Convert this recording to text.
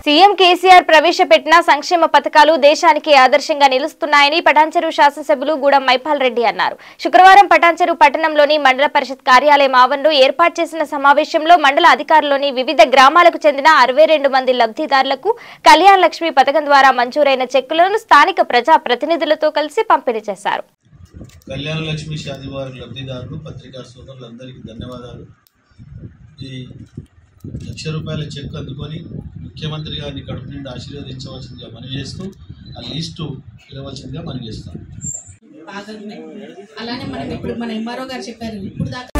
CM KCR ప్రవేశపెట్టిన సంక్షేమ పథకాలు దేశానికి ఆదర్శంగా నిలుస్తున్నాయని పటాన్చెరు శాసనసభ్యులు గూడెం మైపాల్ రెడ్డి అన్నారు. శుక్రవారం పటాన్చెరు పట్టణంలోని మండల పరిషత్ కార్యాలయం ఆవరణలో ఏర్పాటు చేసిన సమావేశంలో మండల అధికారులోని వివిధ గ్రామాలకు చెందిన 62 మంది లబ్ధిదారులకు కళ్యాణ లక్ష్మి పథకం ద్వారా మంజూరైన చెక్కులను స్థానిక ప్రజా ప్రతినిధులతో కలిసి పంపిణీ చేశారు. కళ్యాణ లక్ష్మి షాదీ వారి లబ్ధిదారులు పత్రికా సోదరులందరికీ ధన్యవాదాలు. ఈ ₹1,00,000 చెక్ అందుకొని ముఖ్యమంత్రి గారిని కడుపు నుండి ఆశీర్వదించవలసిందిగా మనవి చేస్తూ ఆ లిస్టు ఇవ్వవలసిందిగా మనవి చేస్తాం. అలానే మనం ఇప్పుడు మన ఎంఆర్ఓ గారు చెప్పారు ఇప్పుడు దాకా